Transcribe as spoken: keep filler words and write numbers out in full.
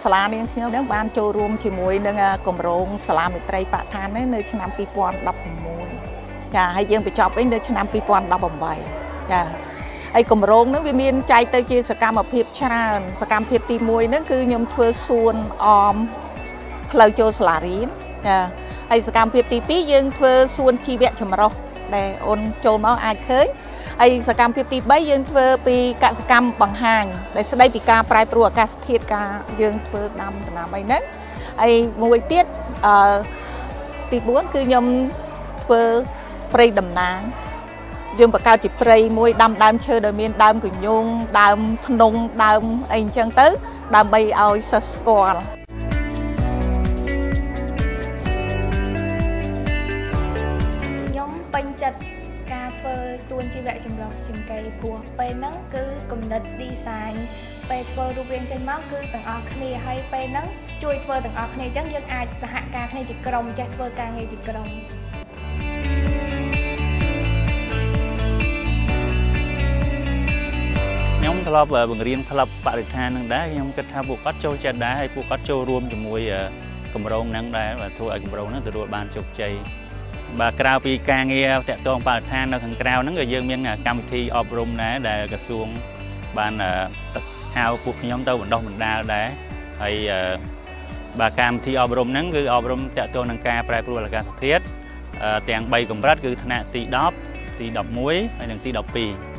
សាលានាងខ្ញុំនឹងបានចូលរួមជាមួយនឹងគម្រោងសាលាមេត្រីបឋាននៅឆ្នាំពីរពាន់ដប់ប្រាំមួយចាហើយយើងបញ្ចប់វិញនៅឆ្នាំពីរពាន់ដប់ប្រាំបីចាហើយគម្រោងហ្នឹងវាមានចែកទៅជាសកម្មភាពច្រើនសកម្មភាពទីមួយហ្នឹងគឺខ្ញុំធ្វើសួនអមផ្លូវចូលសាលារៀនចាហើយសកម្មភាពទីពីរយើងធ្វើសួនជីវៈចម្រុះដែលអូនចូលមកអាចឃើញហើយសកម្មភាពទីបីយើងធ្វើពីកសកម្មបង្ហាញដែលស្ដីពីការប្រែប្រួលអាកាសធាតុការយើងធ្វើដាំដំណាំអីហ្នឹងហើយមួយទៀតអឺទីបួនគឺខ្ញុំធ្វើព្រៃដំណាងយើងបង្កើតជាព្រៃមួយដាំដើមឈើដែលមានដើមកញ្ញូងដើមធ្នង់ដើមអីអញ្ចឹងទៅដើម្បីឲ្យសិស្សស្គាល់ខ្ញុំពេញចិត្តការធ្វើសួនជីវៈចម្រុះជាងគេព្រោះពេលហ្នឹងគឺគំនិត design ពេលធ្វើរូបរាងចេញមកគឺទាំងអស់គ្នាហើយពេលហ្នឹងជួយធ្វើទាំងអស់គ្នាអញ្ចឹងយើងអាចសហការគ្នាជាក្រុមចេះធ្វើការងារជាក្រុមខ្ញុំធ្លាប់បង្រៀនក្លឹបបរិស្ថាននឹងដែរខ្ញុំគិតថាពួកគាត់ចូលចិត្តដែរហើយពួកគាត់ចូលរួមជាមួយគម្រោងហ្នឹងដែរបាទធ្វើឲ្យគម្រោងហ្នឹងទទួលបានជោគជ័យបាទក្រៅពីការងារតាក់ទងបរិស្ថាននៅខាងក្រៅហ្នឹងក៏យើងមានកម្មវិធីអប់រំដែរដែលក្រសួងបានហៅពួកខ្ញុំទៅបណ្ដុះបណ្ដាលដែរហើយបាទកម្មវិធីអប់រំហ្នឹងគឺអប់រំតាក់ទងនឹងការប្រែប្រួលអាកាសធាតុទាំងបីកម្រិតគឺថ្នាក់ទីដប់ទីដប់មួយហើយនិងទីដប់ពីរ